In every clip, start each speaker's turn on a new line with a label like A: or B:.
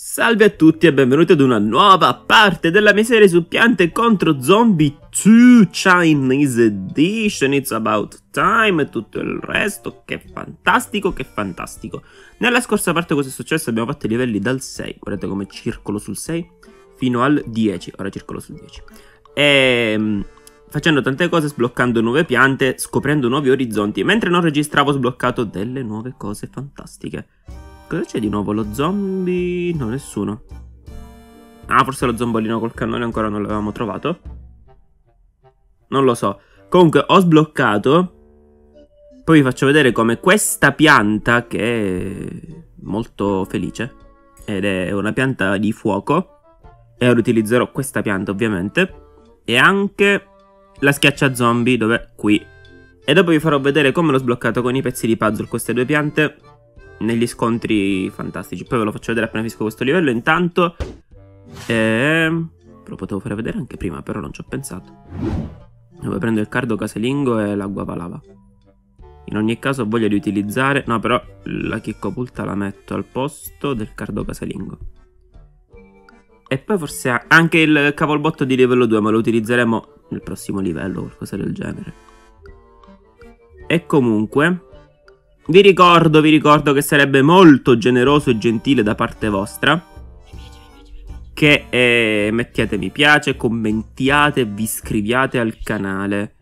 A: Salve a tutti e benvenuti ad una nuova parte della mia serie su piante contro zombie 2 Chinese Edition. It's about time e tutto il resto. Che fantastico, che fantastico. Nella scorsa parte cosa è successo? Abbiamo fatto i livelli dal 6, guardate come circolo sul 6, fino al 10, ora circolo sul 10. E facendo tante cose, sbloccando nuove piante, scoprendo nuovi orizzonti. Mentre non registravo ho sbloccato delle nuove cose fantastiche. Cosa c'è di nuovo? Lo zombie... no, nessuno. Ah, forse lo zombolino col cannone ancora non l'avevamo trovato. Non lo so. Comunque ho sbloccato. Poi vi faccio vedere come questa pianta, che è molto felice, ed è una pianta di fuoco, e ora utilizzerò questa pianta ovviamente, e anche la schiaccia zombie, dove qui. E dopo vi farò vedere come l'ho sbloccato con i pezzi di puzzle queste due piante negli scontri fantastici. Poi ve lo faccio vedere appena finisco questo livello. Intanto ve lo potevo fare vedere anche prima, però non ci ho pensato. Dove prendo il cardo casalingo e la guava-lava. In ogni caso ho voglia di utilizzare... no, però la chiccopulta la metto al posto del cardo casalingo. E poi forse anche il cavolbotto di livello 2, ma lo utilizzeremo nel prossimo livello o qualcosa del genere. E comunque vi ricordo che sarebbe molto generoso e gentile da parte vostra che mettiate mi piace, commentiate, vi iscriviate al canale.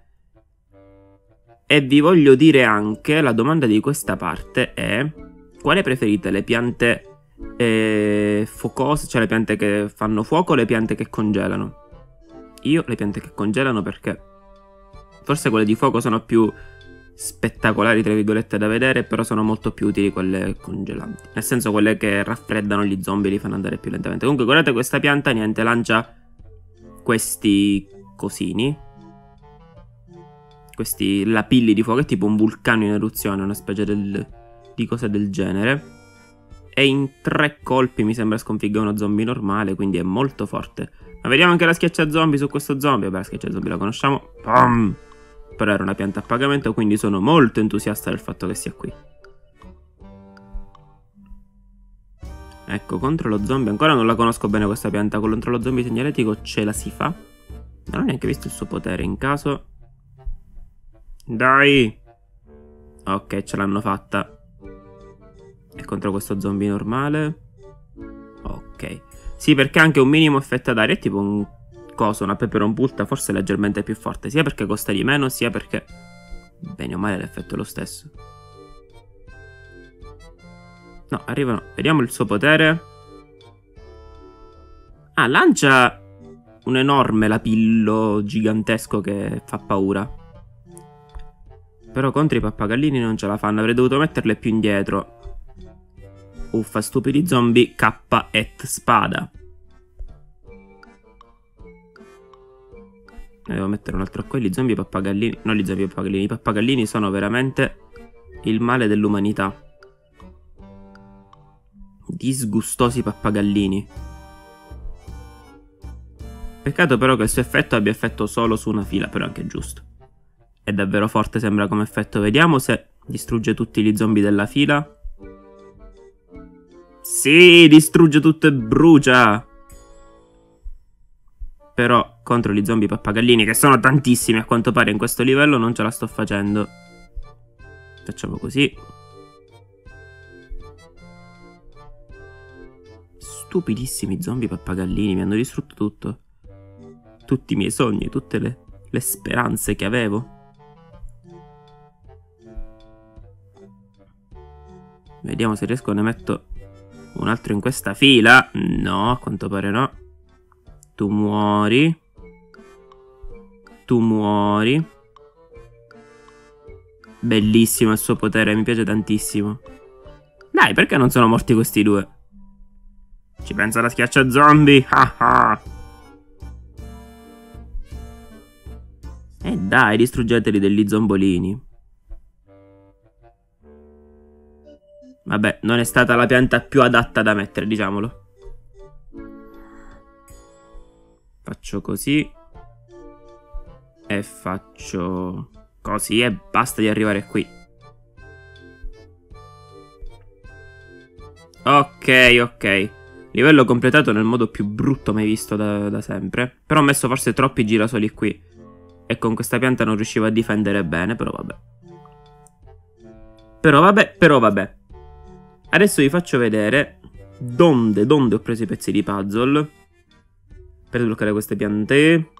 A: E vi voglio dire anche, la domanda di questa parte è: quale preferite? Le piante focose, cioè le piante che fanno fuoco o le piante che congelano? Io le piante che congelano, perché forse quelle di fuoco sono più spettacolari tra virgolette da vedere, però sono molto più utili quelle congelanti, nel senso quelle che raffreddano gli zombie e li fanno andare più lentamente. Comunque guardate questa pianta, niente, lancia questi cosini, questi lapilli di fuoco, è tipo un vulcano in eruzione, una specie di cosa del genere, e in 3 colpi mi sembra sconfigga uno zombie normale, quindi è molto forte. Ma vediamo anche la schiaccia zombie su questo zombie. Vabbè, la schiaccia zombie la conosciamo. Pam! Però era una pianta a pagamento, quindi sono molto entusiasta del fatto che sia qui. Ecco, contro lo zombie ancora non la conosco bene questa pianta. Contro lo zombie segnaletico ce la si fa. Non ho neanche visto il suo potere in caso. Dai! Ok, ce l'hanno fatta. E contro questo zombie normale? Ok. Sì, perché ha anche un minimo effetto d'aria, è tipo un coso, una peperon pulta, forse leggermente più forte, sia perché costa di meno, sia perché bene o male l'effetto è lo stesso. No, arrivano. Vediamo il suo potere. Ah, lancia un enorme lapillo gigantesco che fa paura. Però contro i pappagallini non ce la fanno, avrei dovuto metterle più indietro. Uffa, stupidi zombie, K et spada. Devo mettere un altro qua. Gli zombie pappagallini. No, gli zombie pappagallini. I pappagallini sono veramente il male dell'umanità. Disgustosi pappagallini. Peccato però che il suo effetto abbia effetto solo su una fila, però è anche giusto. È davvero forte, sembra come effetto. Vediamo se distrugge tutti gli zombie della fila. Sì, distrugge tutto e brucia. Però contro gli zombie pappagallini, che sono tantissimi a quanto pare in questo livello, non ce la sto facendo. Facciamo così. Stupidissimi zombie pappagallini, mi hanno distrutto tutto. Tutti i miei sogni, tutte le speranze che avevo. Vediamo se riesco, ne metto un altro in questa fila. No, a quanto pare no. Tu muori. Tu muori. Bellissimo il suo potere, mi piace tantissimo. Dai, perché non sono morti questi due? Ci pensa la schiaccia zombie. Dai, distruggeteli degli zombolini. Vabbè, non è stata la pianta più adatta da mettere, diciamolo. Faccio così. E faccio così e basta di arrivare qui. Ok, ok. Livello completato nel modo più brutto mai visto da sempre. Però ho messo forse troppi girasoli qui. E con questa pianta non riuscivo a difendere bene, però vabbè. Però vabbè. Adesso vi faccio vedere donde ho preso i pezzi di puzzle per sbloccare queste piante.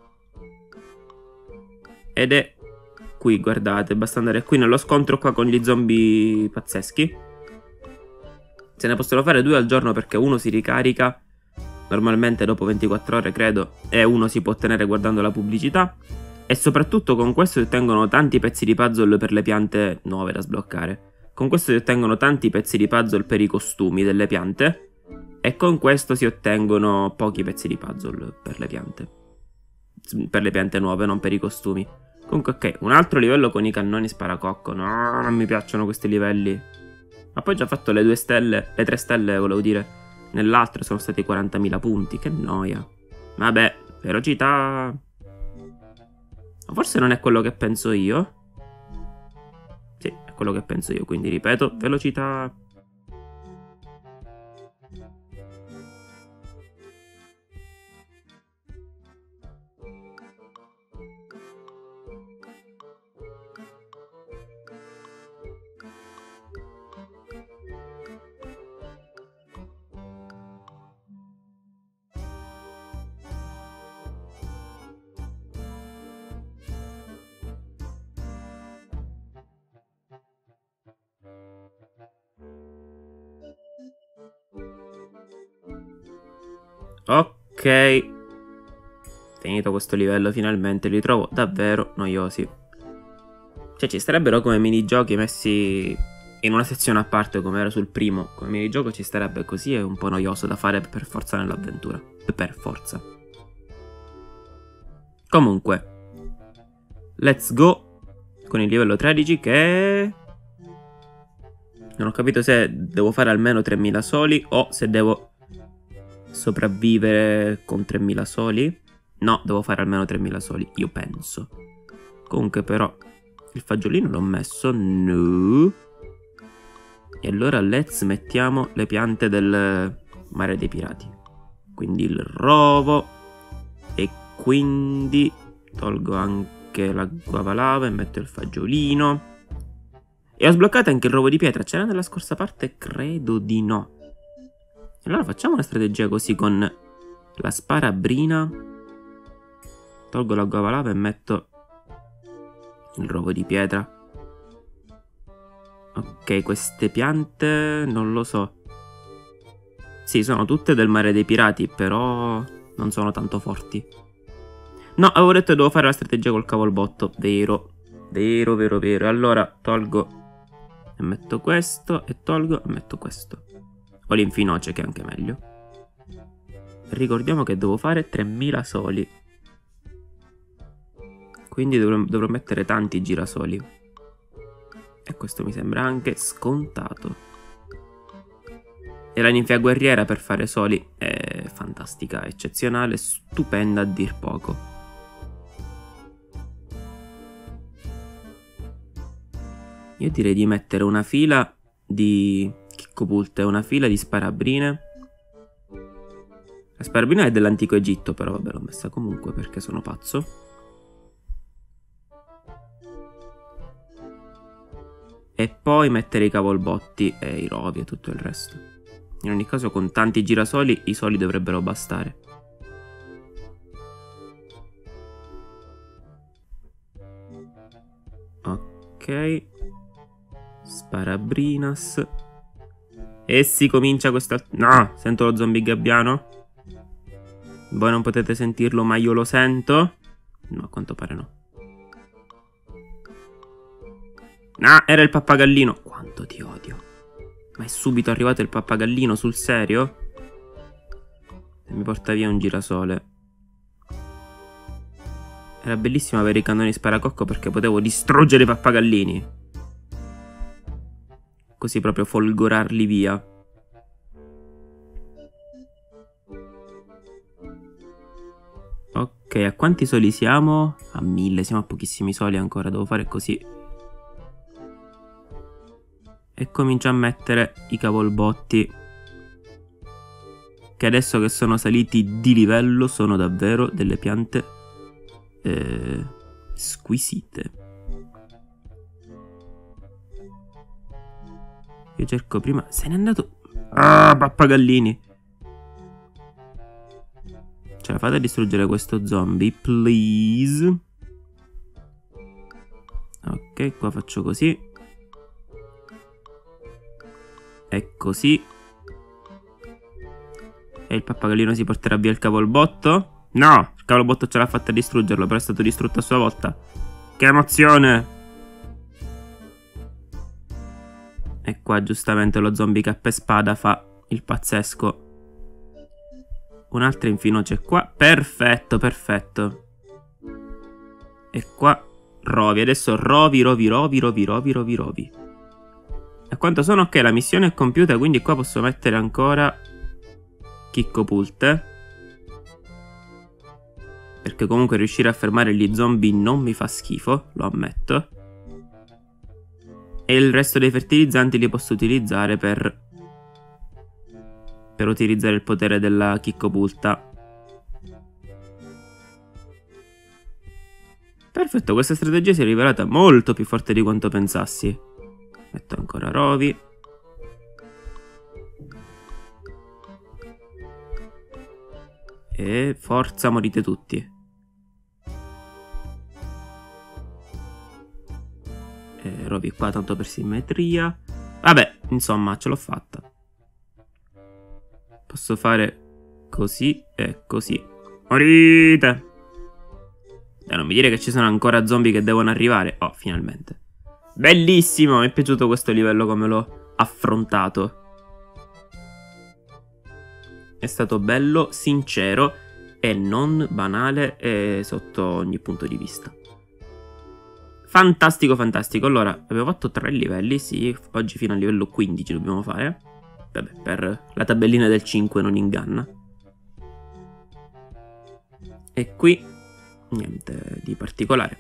A: Ed è qui, guardate, basta andare qui nello scontro qua con gli zombie pazzeschi. Se ne possono fare 2 al giorno perché uno si ricarica normalmente dopo 24 ore, credo, e uno si può ottenere guardando la pubblicità. E soprattutto con questo si ottengono tanti pezzi di puzzle per le piante nuove da sbloccare. Con questo si ottengono tanti pezzi di puzzle per i costumi delle piante. E con questo si ottengono pochi pezzi di puzzle per le piante. Per le piante nuove, non per i costumi. Comunque ok, un altro livello con i cannoni sparacocco. No, non mi piacciono questi livelli. Ma poi ho già fatto le 2 stelle, le 3 stelle volevo dire. Nell'altro sono stati 40.000 punti, che noia. Vabbè, velocità. Ma forse non è quello che penso io. Sì, è quello che penso io, quindi ripeto, velocità. Ok, finito questo livello finalmente, li trovo davvero noiosi. Cioè ci starebbero come minigiochi messi in una sezione a parte come era sul primo. Come minigioco ci starebbe, così è un po' noioso da fare per forza nell'avventura. Per forza. Comunque, let's go con il livello 13 che... Non ho capito se devo fare almeno 3000 soli o se devo sopravvivere con 3000 soli. No, devo fare almeno 3000 soli, io penso. Comunque però il fagiolino l'ho messo, no. E allora let's mettiamo le piante del mare dei pirati. Quindi il rovo. E quindi tolgo anche la guava lava e metto il fagiolino. E ho sbloccato anche il rovo di pietra. C'era nella scorsa parte? Credo di no. Allora facciamo una strategia così con la sparabrina. Tolgo la guava lava e metto il rovo di pietra. Ok, queste piante non lo so. Sì, sono tutte del mare dei pirati, però non sono tanto forti. No, avevo detto che devo fare la strategia col cavolbotto. Vero, vero, vero, vero. Allora tolgo e metto questo e tolgo e metto questo. O l'infinoce che è anche meglio. Ricordiamo che devo fare 3000 soli. Quindi dovrò mettere tanti girasoli. E questo mi sembra anche scontato. E la ninfea guerriera per fare soli è fantastica, eccezionale, stupenda a dir poco. Io direi di mettere una fila di chiccopulte e una fila di sparabrine. La sparabrina è dell'antico Egitto, però vabbè, l'ho messa comunque perché sono pazzo. E poi mettere i cavolbotti e i rovi e tutto il resto. In ogni caso con tanti girasoli i soli dovrebbero bastare. Ok. Sparabrinas. E si comincia questa... No, sento lo zombie gabbiano. Voi non potete sentirlo ma io lo sento. No, a quanto pare no. Ah, era il pappagallino. Quanto ti odio. Ma è subito arrivato il pappagallino, sul serio? E mi porta via un girasole. Era bellissimo avere i cannoni sparacocco perché potevo distruggere i pappagallini. Così proprio folgorarli via. Ok, a quanti soli siamo? A 1000, siamo a pochissimi soli ancora, devo fare così. E comincio a mettere i cavolbotti. che adesso che sono saliti di livello sono davvero delle piante squisite. Io cerco prima... Se n'è andato... Ah, pappagallini! Ce la fate a distruggere questo zombie, please? Ok, qua faccio così. E così. E il pappagallino si porterà via il cavolbotto? No! Il cavolbotto ce l'ha fatta a distruggerlo, però è stato distrutto a sua volta. Che emozione! E qua giustamente lo zombie cappa e spada fa il pazzesco. Un'altra infino c'è qua. Perfetto, perfetto. E qua rovi. Adesso rovi. A quanto sono? Ok, la missione è compiuta, quindi qua posso mettere ancora chiccopulte. Perché comunque riuscire a fermare gli zombie non mi fa schifo, lo ammetto. E il resto dei fertilizzanti li posso utilizzare per utilizzare il potere della chiccopulta. Perfetto, questa strategia si è rivelata molto più forte di quanto pensassi. Metto ancora rovi. E forza, morite tutti. Rovi qua tanto per simmetria. Vabbè, insomma, ce l'ho fatta. Posso fare così e così. Morite! E non mi dire che ci sono ancora zombie che devono arrivare. Oh, finalmente. Bellissimo, mi è piaciuto questo livello come l'ho affrontato. È stato bello, sincero e non banale sotto ogni punto di vista. Fantastico, fantastico. Allora, abbiamo fatto 3 livelli, sì. Oggi fino al livello 15 dobbiamo fare. Vabbè, per la tabellina del 5 non inganna. E qui, niente di particolare.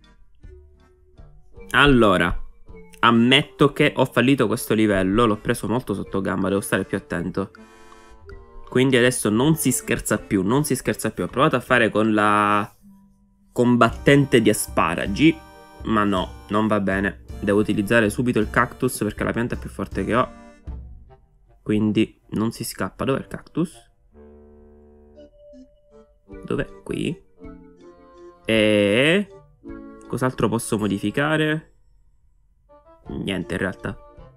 A: Allora, ammetto che ho fallito questo livello. L'ho preso molto sotto gamba, devo stare più attento. Quindi adesso non si scherza più, non si scherza più. Ho provato a fare con la combattente di asparagi, ma no, non va bene. Devo utilizzare subito il cactus perché è la pianta più forte che ho. Quindi non si scappa. Dov'è il cactus? Dov'è? Qui. E cos'altro posso modificare? Niente in realtà.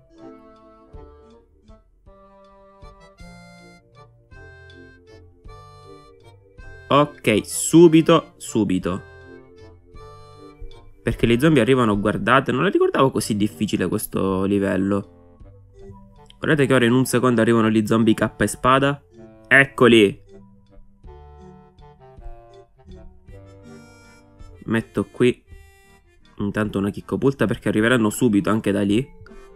A: Ok, subito. Perché gli zombie arrivano, guardate, non la ricordavo così difficile questo livello. Guardate che ora in un secondo arrivano gli zombie cappa e spada. Eccoli. Metto qui intanto una chiccopulta perché arriveranno subito anche da lì.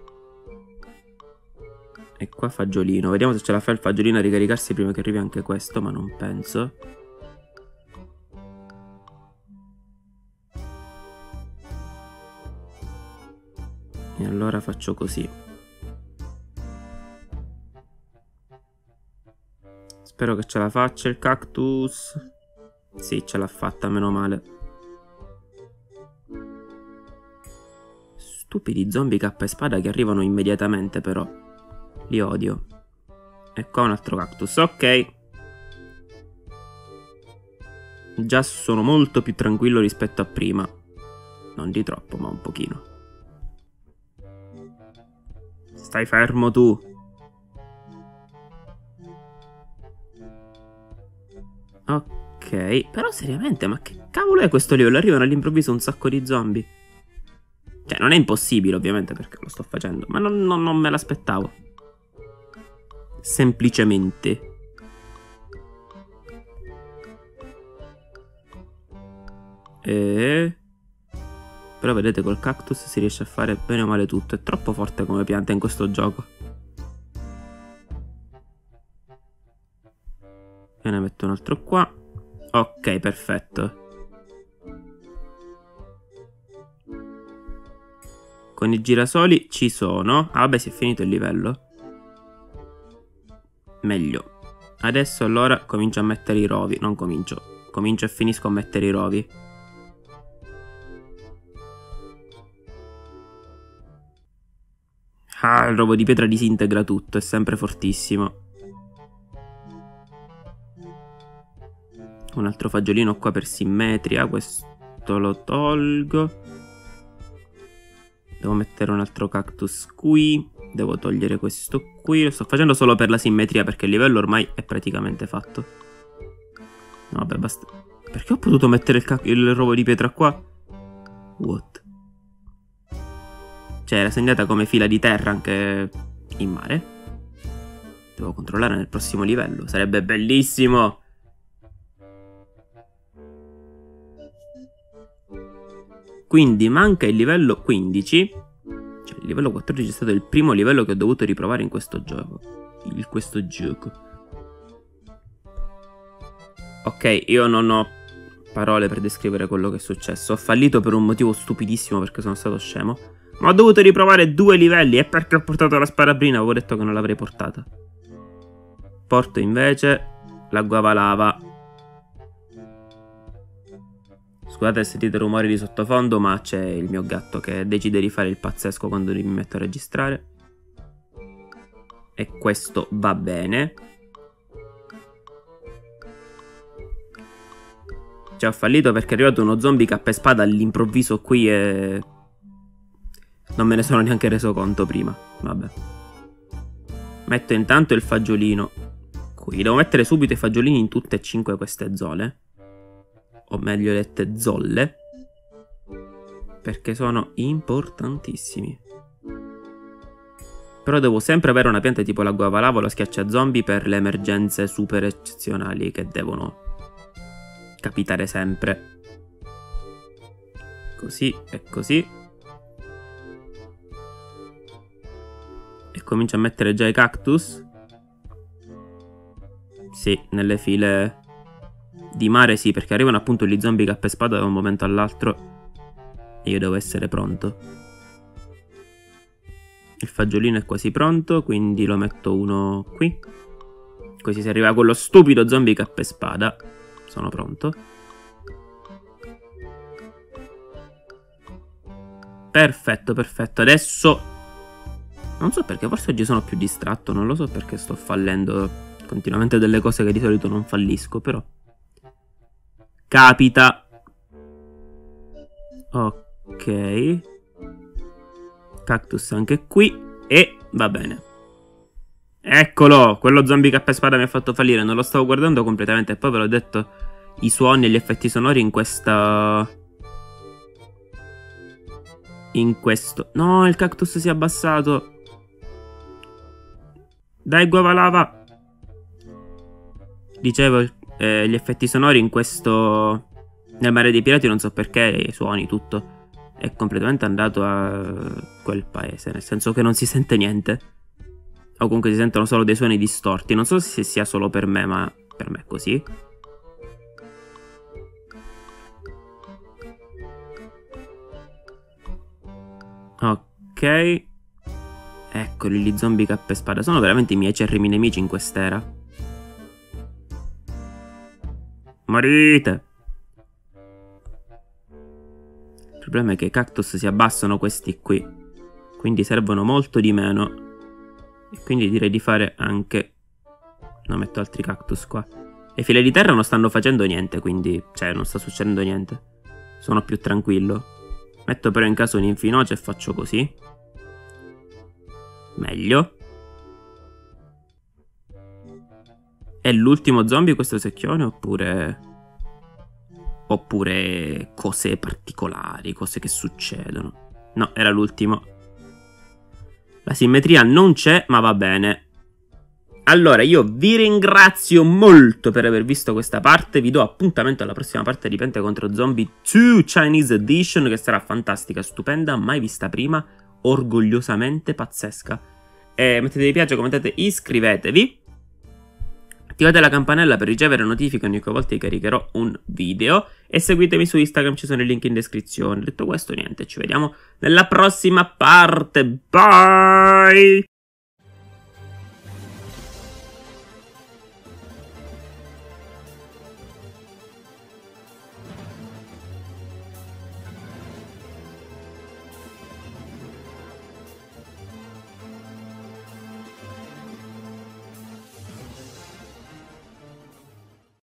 A: E qua fagiolino. Vediamo se ce la fa il fagiolino a ricaricarsi prima che arrivi anche questo, ma non penso. E allora faccio così. Spero che ce la faccia il cactus. Sì, ce l'ha fatta, meno male. Stupidi zombie cappa e spada che arrivano immediatamente però. Li odio. E qua un altro cactus, ok. Già sono molto più tranquillo rispetto a prima. Non di troppo, ma un pochino. Stai fermo tu. Ok, però seriamente, ma che cavolo è questo livello? Arrivano all'improvviso un sacco di zombie. Cioè, non è impossibile ovviamente perché lo sto facendo, ma non me l'aspettavo. Semplicemente. Però vedete col cactus si riesce a fare bene o male tutto. È troppo forte come pianta in questo gioco. E ne metto un altro qua. Ok, perfetto. Con i girasoli ci sono. Ah vabbè, si è finito il livello. Meglio. Adesso allora comincio a mettere i rovi. Non comincio. Comincio e finisco a mettere i rovi. Ah, il rovo di pietra disintegra tutto. È sempre fortissimo. Un altro fagiolino qua per simmetria. Questo lo tolgo. Devo mettere un altro cactus qui. Devo togliere questo qui. Lo sto facendo solo per la simmetria, perché il livello ormai è praticamente fatto. No, vabbè, basta. Perché ho potuto mettere il rovo di pietra qua? What? Cioè, era segnata come fila di terra anche in mare. Devo controllare nel prossimo livello. Sarebbe bellissimo. Quindi manca il livello 15. Cioè il livello 14 è stato il primo livello che ho dovuto riprovare in questo gioco. Ok, io non ho parole per descrivere quello che è successo. Ho fallito per un motivo stupidissimo, perché sono stato scemo. Ma ho dovuto riprovare 2 livelli. E perché ho portato la sparabrina? Avevo detto che non l'avrei portata. Porto invece la guava lava. Scusate se sentite rumori di sottofondo, ma c'è il mio gatto che decide di fare il pazzesco quando mi metto a registrare. E questo va bene. Cioè ho fallito perché è arrivato uno zombie cappa e spada all'improvviso qui e... non me ne sono neanche reso conto prima. Vabbè. Metto intanto il fagiolino qui. Devo mettere subito i fagiolini in tutte e 5 queste zone. O meglio dette zolle, perché sono importantissimi. Però devo sempre avere una pianta tipo la guava lava o la schiaccia zombie per le emergenze super eccezionali che devono capitare sempre. Così e così. E comincio a mettere già i cactus. Sì, nelle file di mare sì, perché arrivano appunto gli zombie cappa e spada da un momento all'altro e io devo essere pronto. Il fagiolino è quasi pronto, quindi lo metto uno qui. Così si arriva a quello stupido zombie cappa e spada. Sono pronto. Perfetto, perfetto. Adesso non so perché, forse oggi sono più distratto. Non lo so perché sto fallendo continuamente delle cose che di solito non fallisco, però capita. Ok. Cactus anche qui. E va bene. Eccolo. Quello zombie cappa e spada mi ha fatto fallire. Non lo stavo guardando completamente. E poi ve l'ho detto, i suoni e gli effetti sonori in questa... in questo... No, il cactus si è abbassato. Dai, guava lava. Dicevo, gli effetti sonori in questo... nel mare dei pirati, non so perché, i suoni, tutto è completamente andato a quel paese, nel senso che non si sente niente. O comunque si sentono solo dei suoni distorti. Non so se sia solo per me, ma per me è così. Ok. Eccoli gli zombie cappa e spada. Sono veramente i miei acerrimi nemici in quest'era. Morite! Il problema è che i cactus si abbassano questi qui, quindi servono molto di meno. E quindi direi di fare anche... no, metto altri cactus qua. Le file di terra non stanno facendo niente, quindi... cioè, non sta succedendo niente. Sono più tranquillo. Metto però in caso un infinoce e faccio così. Meglio. È l'ultimo zombie questo secchione oppure... oppure cose particolari, cose che succedono? No, era l'ultimo. La simmetria non c'è, ma va bene. Allora, io vi ringrazio molto per aver visto questa parte. Vi do appuntamento alla prossima parte di Piante contro Zombie 2 Chinese Edition, che sarà fantastica, stupenda, mai vista prima, orgogliosamente pazzesca. Mettete mi piace, commentate, iscrivetevi. Attivate la campanella per ricevere notifiche ogni volta che caricherò un video. E seguitemi su Instagram, ci sono i link in descrizione. Detto questo, niente, ci vediamo nella prossima parte. Bye!